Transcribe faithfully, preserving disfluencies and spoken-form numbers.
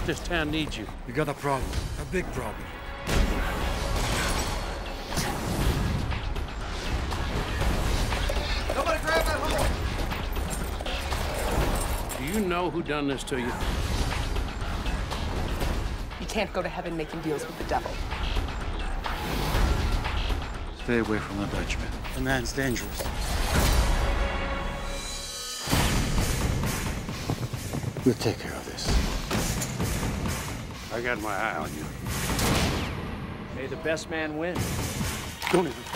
This town needs you. We got a problem. A big problem. Somebody grab that hole! Do you know who done this to you? You can't go to heaven making deals with the devil. Stay away from the Dutchman. The man's dangerous. We'll take care of this. I got my eye on you. May the best man win. Don't even